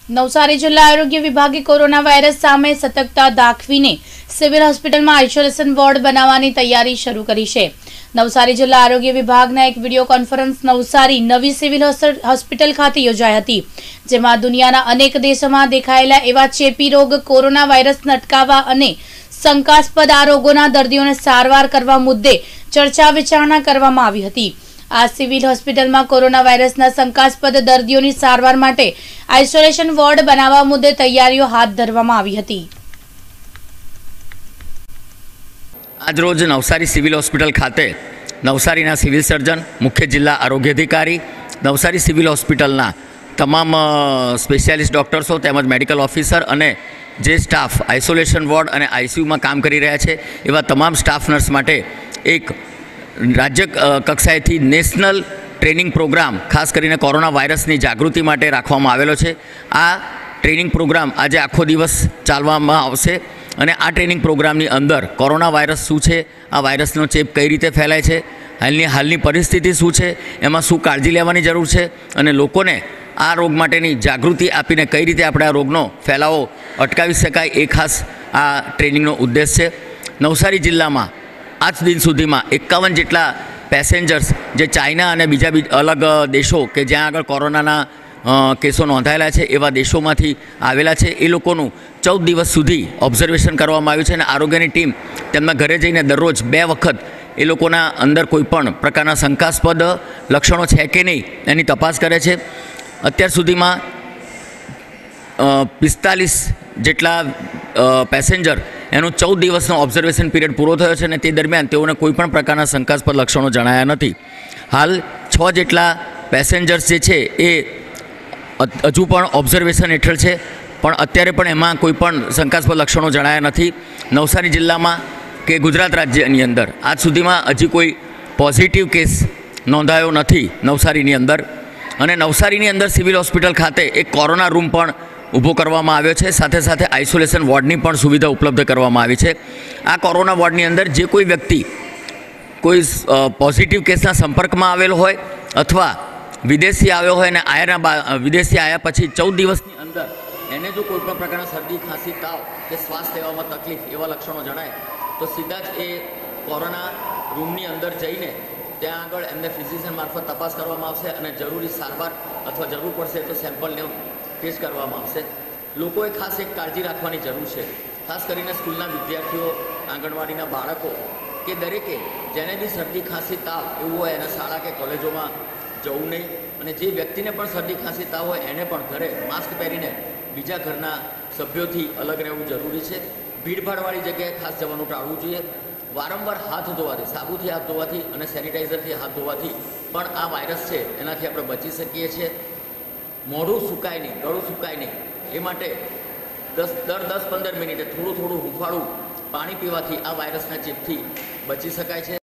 નવસારી જિલ્લા આરોગ્ય વિભાગે કોરોના વાયરસ સામે સતર્કતા દાખવીને સિવિલ હોસ્પિટલમાં આઇસોલેશન વોર્ડ બનાવવાની તૈયારી શરૂ કરી છે। નવસારી જિલ્લા આરોગ્ય વિભાગના એક વિડિયો કોન્ફરન્સ નવસારી નવી સિવિલ હોસ્પિટલ ખાતે યોજાઈ હતી, જેમાં દુનિયાના અનેક દેશોમાં દેખાયેલા એવા ચેપી રોગ કોરોના વાયરસને અટકાવવા અને શંકાસ્પદ આ રોગોના દર્દીઓને સારવાર કરવા મુદ્દે ચર્ચા વિચારણા કરવામાં આવી હતી। આ સિવિલ હોસ્પિટલમાં કોરોના વાયરસના શંકાસ્પદ દર્દીઓની સારવાર માટે આઇસોલેશન વોર્ડ બનાવવા મુદ્દે તૈયારીઓ હાથ ધરવામાં આવી હતી। આજરોજ નવસારી સિવિલ હોસ્પિટલ ખાતે નવસારીના સિવિલ સર્જન, મુખ્ય જિલ્લા આરોગ્ય અધિકારી, નવસારી સિવિલ હોસ્પિટલના તમામ સ્પેશિયાલિસ્ટ ડૉક્ટર્સો તેમજ મેડિકલ ઓફિસર અને જે સ્ટાફ આઇસોલેશન વોર્ડ અને આઈસીયુમાં કામ કરી રહ્યા છે એવા તમામ સ્ટાફ નર્સ માટે એક રાજ્ય કક્ષાએથી નેશનલ ટ્રેનિંગ પ્રોગ્રામ ખાસ કરીને કોરોના વાયરસની જાગૃતિ માટે રાખવામાં આવેલો છે। આ ટ્રેનિંગ પ્રોગ્રામ આજે આખો દિવસ ચાલવામાં આવશે અને આ ટ્રેનિંગ પ્રોગ્રામની અંદર કોરોના વાયરસ શું છે, આ વાયરસનો ચેપ કઈ રીતે ફેલાય છે, હાલની પરિસ્થિતિ શું છે, એમાં શું કાળજી લેવાની જરૂર છે અને લોકોને આ રોગ માટેની જાગૃતિ આપીને કઈ રીતે આપણે આ રોગનો ફેલાવો અટકાવી શકાય એ ખાસ આ ટ્રેનિંગનો ઉદ્દેશ છે। નવસારી જિલ્લામાં આજ દિન સુધીમાં 51 જેટલા પેસેન્જર્સ જે ચાઇના અને બીજા અલગ દેશો કે જ્યાં આગળ કોરોનાના કેસો નોંધાયેલા છે એવા દેશોમાંથી આવેલા છે, એ લોકોનું 14 દિવસ સુધી ઓબ્ઝર્વેશન કરવામાં આવ્યું છે અને આરોગ્યની ટીમ તેમના ઘરે જઈને દરરોજ 2 વખત એ લોકોના અંદર કોઈપણ પ્રકારના શંકાસ્પદ લક્ષણો છે કે નહીં એની તપાસ કરે છે। અત્યાર સુધીમાં 45 જેટલા પેસેન્જર એનો 14 દિવસનો ઓબ્ઝર્વેશન પીરિયડ પૂરો થયો છે અને તે દરમિયાન તેઓને કોઈપણ પ્રકારના શંકાસ્પદ લક્ષણો જણાયા નથી। હાલ 6 જેટલા પેસેન્જર્સ જે છે એ હજુ પણ ઓબ્ઝર્વેશન હેઠળ છે, પણ અત્યારે પણ એમાં કોઈપણ શંકાસ્પદ લક્ષણો જણાયા નથી। નવસારી જિલ્લામાં કે ગુજરાત રાજ્યની અંદર આજ સુધીમાં હજી કોઈ પોઝિટિવ કેસ નોંધાયો નથી નવસારીની અંદર, અને નવસારીની અંદર સિવિલ હોસ્પિટલ ખાતે એક કોરોના રૂમ પણ ઊભો કરવામાં આવ્યો છે, સાથે સાથે આઇસોલેશન વોર્ડની પણ સુવિધા ઉપલબ્ધ કરવામાં આવી છે। આ કોરોના વોર્ડની અંદર જે કોઈ વ્યક્તિ કોઈ પોઝિટિવ કેસના સંપર્કમાં આવેલો હોય અથવા વિદેશી આવ્યો હોય અને વિદેશી આવ્યા પછી 14 દિવસની અંદર એને જો કોઈપણ પ્રકારના શરદી, ખાંસી, તાવ કે શ્વાસ લેવામાં તકલીફ એવા લક્ષણો જણાય તો સીધા જ એ કોરોના રૂમની અંદર જઈને ત્યાં આગળ એમને ફિઝિશિયન મારફત તપાસ કરવામાં આવશે અને જરૂરી સારવાર અથવા જરૂર પડશે તો સેમ્પલને ટેસ્ટ કરવામાં આવશે। લોકોએ ખાસ એક કાળજી રાખવાની જરૂર છે, ખાસ કરીને સ્કૂલના વિદ્યાર્થીઓ, આંગણવાડીના બાળકો કે દરેકે જેને બી શરદી, ખાંસી, તાવ એવું હોય એને શાળા કે કોલેજોમાં જવું નહીં, અને જે વ્યક્તિને પણ શરદી, ખાંસી, તાવ હોય એને પણ ઘરે માસ્ક પહેરીને બીજા ઘરના સભ્યોથી અલગ રહેવું જરૂરી છે। ભીડભાડવાળી જગ્યાએ ખાસ જવાનું ટાળવું જોઈએ। વારંવાર હાથ ધોવાથી, સાબુથી હાથ ધોવાથી અને સેનિટાઈઝરથી હાથ ધોવાથી પણ આ વાયરસ છે એનાથી આપણે બચી શકીએ છીએ। મોઢું સુકાય નહીં, ગળું સુકાય નહીં એ માટે દર 10-15 મિનિટે થોડું હૂંફાળું પાણી પીવાથી આ વાયરસના ચેપથી બચી શકાય છે।